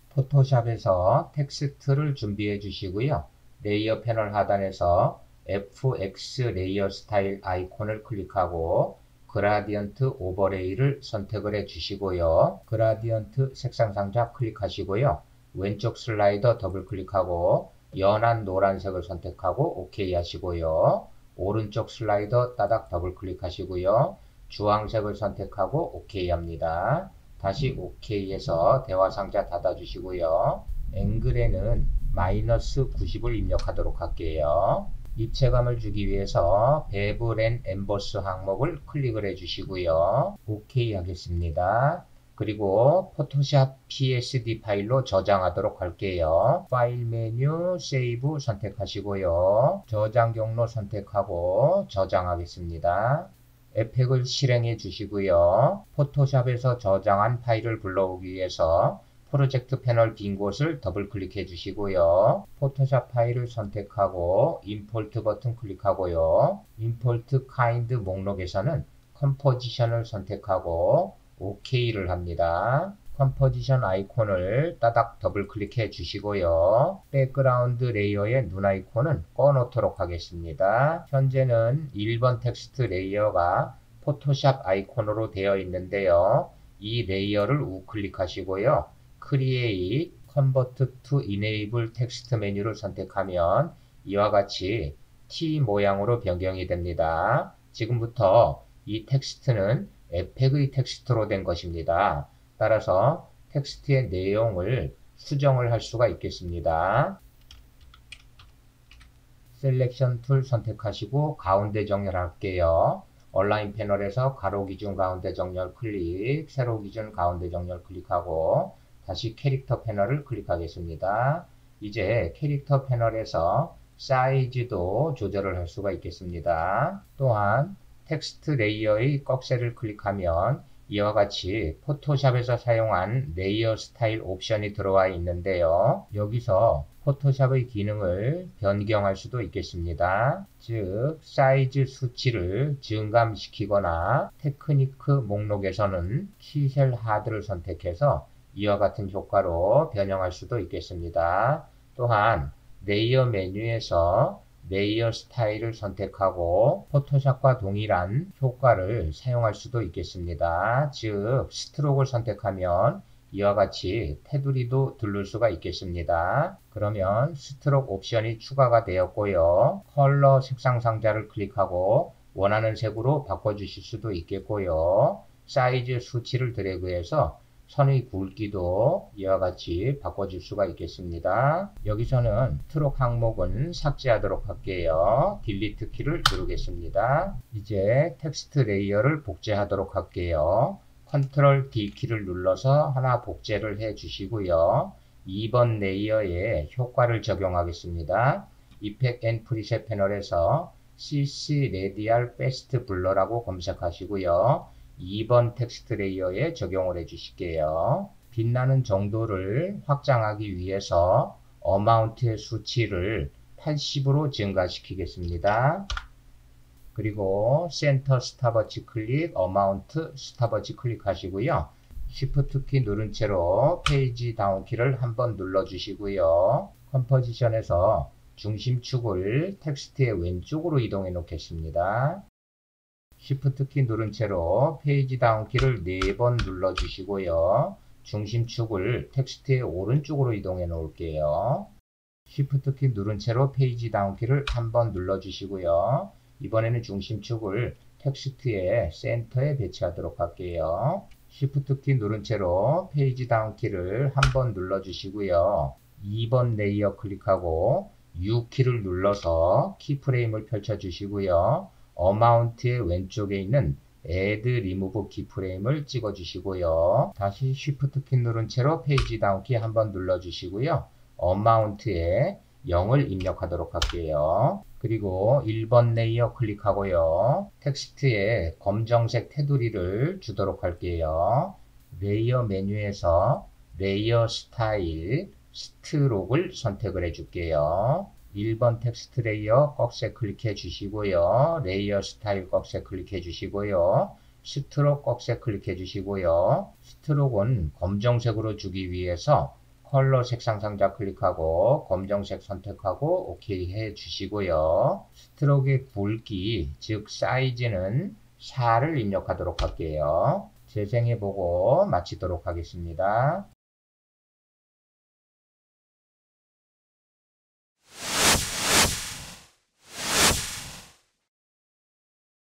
포토샵에서 텍스트를 준비해 주시고요. 레이어 패널 하단에서 FX 레이어 스타일 아이콘을 클릭하고 그라디언트 오버레이를 선택을 해 주시고요. 그라디언트 색상 상자 클릭하시고요. 왼쪽 슬라이더 더블 클릭하고 연한 노란색을 선택하고 OK 하시고요. 오른쪽 슬라이더 따닥 더블 클릭하시고요. 주황색을 선택하고 OK 합니다. 다시 OK 해서 대화 상자 닫아 주시고요. 앵글에는 마이너스 90을 입력하도록 할게요. 입체감을 주기 위해서 베블 앤 엠보스 항목을 클릭을 해 주시고요. OK 하겠습니다. 그리고 포토샵 PSD 파일로 저장하도록 할게요. 파일 메뉴 세이브 선택하시고요. 저장 경로 선택하고 저장하겠습니다. 에펙을 실행해 주시고요. 포토샵에서 저장한 파일을 불러오기 위해서 프로젝트 패널 빈 곳을 더블 클릭해 주시고요. 포토샵 파일을 선택하고 임포트 버튼 클릭하고요. 임포트 카인드 목록에서는 컴포지션을 선택하고 OK를 합니다. 컴포지션 아이콘을 따닥 더블 클릭해 주시고요. 백그라운드 레이어의 눈 아이콘은 꺼놓도록 하겠습니다. 현재는 1번 텍스트 레이어가 포토샵 아이콘으로 되어 있는데요. 이 레이어를 우클릭하시고요. Create, Convert to Enable 텍스트 메뉴를 선택하면 이와 같이 T 모양으로 변경이 됩니다. 지금부터 이 텍스트는 에펙의 텍스트로 된 것입니다. 따라서 텍스트의 내용을 수정을 할 수가 있겠습니다. 셀렉션 툴 선택하시고 가운데 정렬할게요. 온라인 패널에서 가로 기준 가운데 정렬 클릭, 세로 기준 가운데 정렬 클릭하고 다시 캐릭터 패널을 클릭하겠습니다. 이제 캐릭터 패널에서 사이즈도 조절을 할 수가 있겠습니다. 또한 텍스트 레이어의 꺽쇠를 클릭하면 이와 같이 포토샵에서 사용한 레이어 스타일 옵션이 들어와 있는데요. 여기서 포토샵의 기능을 변경할 수도 있겠습니다. 즉 사이즈 수치를 증감시키거나 테크니크 목록에서는 키셀 하드를 선택해서 이와 같은 효과로 변형할 수도 있겠습니다. 또한 레이어 메뉴에서 레이어 스타일을 선택하고 포토샵과 동일한 효과를 사용할 수도 있겠습니다. 즉 스트로크를 선택하면 이와 같이 테두리도 두를 수가 있겠습니다. 그러면 스트로크 옵션이 추가가 되었고요. 컬러 색상 상자를 클릭하고 원하는 색으로 바꿔주실 수도 있겠고요. 사이즈 수치를 드래그해서 선의 굵기도 이와 같이 바꿔줄 수가 있겠습니다. 여기서는 스트로크 항목은 삭제하도록 할게요. 딜리트 키를 누르겠습니다. 이제 텍스트 레이어를 복제하도록 할게요. 컨트롤 D 키를 눌러서 하나 복제를 해 주시고요. 2번 레이어에 효과를 적용하겠습니다. 이펙트 앤 프리셋 패널에서 CC Radial Fast Blur라고 검색하시고요. 2번 텍스트 레이어에 적용을 해 주실게요. 빛나는 정도를 확장하기 위해서 어마운트의 수치를 80으로 증가시키겠습니다. 그리고 센터 스탑워치 클릭, 어마운트 스탑워치 클릭하시고요. Shift 키 누른 채로 페이지 다운 키를 한번 눌러 주시고요. 컴포지션에서 중심축을 텍스트의 왼쪽으로 이동해 놓겠습니다. Shift 키 누른 채로 페이지 다운 키를 4번 눌러 주시고요. 중심축을 텍스트의 오른쪽으로 이동해 놓을게요. Shift 키 누른 채로 페이지 다운 키를 한번 눌러 주시고요. 이번에는 중심축을 텍스트의 센터에 배치하도록 할게요. Shift 키 누른 채로 페이지 다운 키를 한번 눌러 주시고요. 2번 레이어 클릭하고 U 키를 눌러서 키프레임을 펼쳐 주시고요. 어마운트의 왼쪽에 있는 Add Remove 키프레임을 찍어 주시고요. 다시 Shift 키 누른 채로 페이지 다운 키 한번 눌러 주시고요. 어마운트에 0을 입력하도록 할게요. 그리고 1번 레이어 클릭하고요. 텍스트에 검정색 테두리를 주도록 할게요. 레이어 메뉴에서 레이어 스타일 스트로크를 선택을 해줄게요. 1번 텍스트 레이어 꺽쇠 클릭해 주시고요. 레이어 스타일 꺽쇠 클릭해 주시고요. 스트로크 꺽쇠 클릭해 주시고요. 스트로크는 검정색으로 주기 위해서 컬러 색상 상자 클릭하고 검정색 선택하고 OK 해 주시고요. 스트로크의 굵기, 즉 사이즈는 4를 입력하도록 할게요. 재생해 보고 마치도록 하겠습니다.